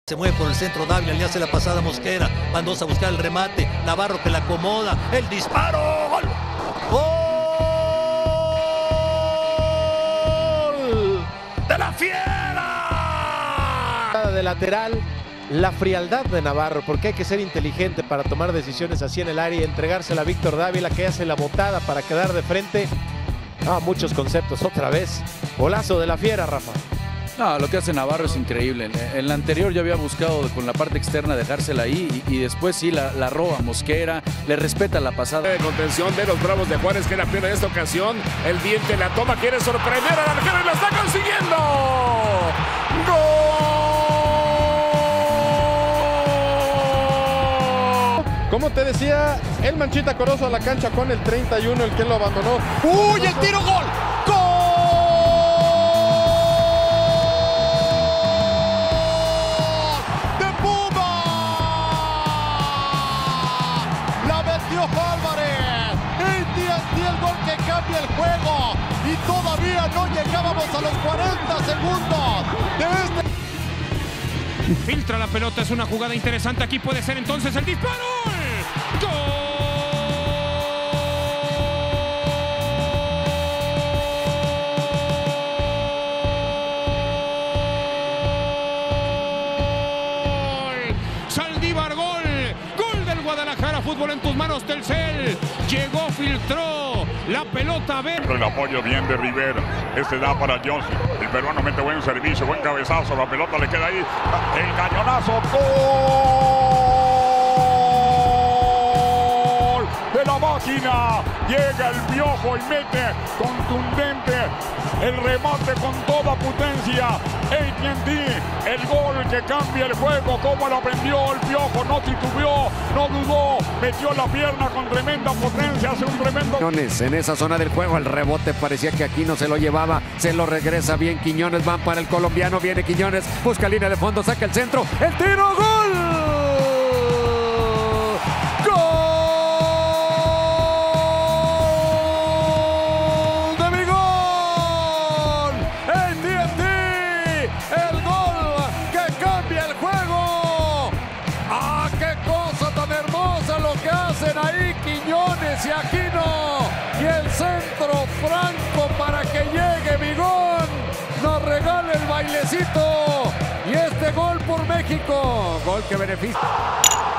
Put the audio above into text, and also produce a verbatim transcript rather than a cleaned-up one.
Se mueve por el centro Dávila, le hace la pasada a Mosquera. Bandosa a buscar el remate. Navarro que la acomoda. El disparo. ¡Gol! ¡Gol! ¡De la Fiera! De lateral, la frialdad de Navarro, porque hay que ser inteligente para tomar decisiones así en el área y entregársela a Víctor Dávila, que hace la botada para quedar de frente. Ah, muchos conceptos otra vez. Golazo de la Fiera, Rafa. No, lo que hace Navarro es increíble. En la anterior yo había buscado con la parte externa dejársela ahí y, y después sí la, la roba Mosquera, le respeta la pasada. De contención de los Bravos de Juárez, que la pierde en esta ocasión. El diente la toma, quiere sorprender al arquero y la está consiguiendo. ¡Gol! Como te decía, el Manchita Corozo a la cancha con el treinta y uno, el que lo abandonó. ¡Uy, el tiro, gol! ¡Gol! Álvarez, el T N T, el gol que cambia el juego, y todavía no llegábamos a los cuarenta segundos de este. Filtra la pelota, es una jugada interesante, aquí puede ser entonces el disparo. ¡Gol! Saldívar, gol. Guadalajara, fútbol en tus manos, Telcel. Llegó, filtró la pelota. Ver. El apoyo bien de Rivera. Este da para Johnson. El peruano mete buen servicio, buen cabezazo. La pelota le queda ahí. El cañonazo. ¡Gol! De la máquina. Llega el Piojo y mete contundente el remate con toda potencia. A T and T, el gol que cambia el juego, como lo aprendió el Piojo, no titubeó, no dudó, metió la pierna con tremenda potencia, hace un tremendo... Quiñones en esa zona del juego, el rebote parecía que aquí no se lo llevaba, se lo regresa bien Quiñones, van para el colombiano, viene Quiñones, busca línea de fondo, saca el centro, el tiro, ¡gol! Ahí Quiñones y Aquino, y el centro franco para que llegue Bigón, nos regala el bailecito, y este gol por México, gol que beneficia.